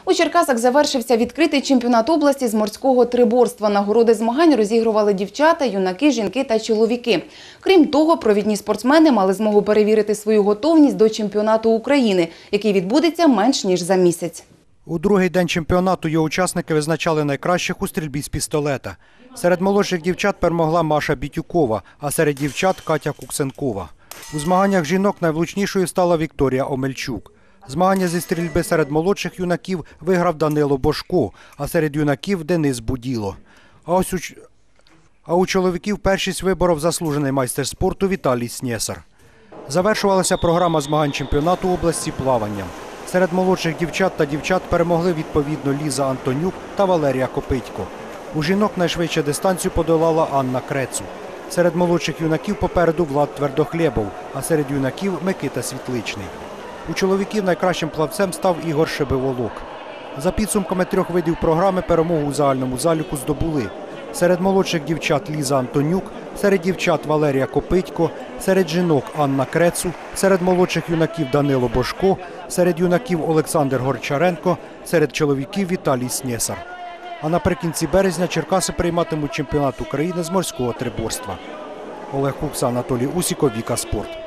У Черкасах завершився відкритий чемпіонат області з морського триборства. Нагороди змагань розігрували дівчата, юнаки, жінки та чоловіки. Крім того, провідні спортсмени мали змогу перевірити свою готовність до чемпіонату України, який відбудеться менш ніж за місяць. У другий день чемпіонату його учасники визначали найкращих у стрільбі з пістолета. Серед молодших дівчат перемогла Маша Бітюкова, а серед дівчат – Катя Куксенкова. У змаганнях жінок найвлучнішою стала Вікторія Омельчук. Змагання зі стрільби серед молодших юнаків виграв Данило Божко, а серед юнаків – Денис Буділо. А у чоловіків першість виборов заслужений майстер спорту Віталій Снєсар. Завершувалася програма змагань чемпіонату області плаванням. Серед молодших дівчат та дівчат перемогли відповідно Ліза Антонюк та Валерія Копитько. У жінок найшвидше дистанцію подолала Анна Крецу. Серед молодших юнаків попереду Влад Твердохлєбов, а серед юнаків – Микита Світличний. У чоловіків найкращим плавцем став Ігор Шебеволок. За підсумками трьох видів програми перемогу у загальному заліку здобули. Серед молодших дівчат Ліза Антонюк, серед дівчат Валерія Копитько, серед жінок Анна Крецу, серед молодших юнаків Данило Божко, серед юнаків Олександр Горчаренко, серед чоловіків Віталій Снєсар. А наприкінці березня Черкаси прийматимуть чемпіонат України з морського триборства. Олег Кукса, Анатолій Усіков, Віка Спорт.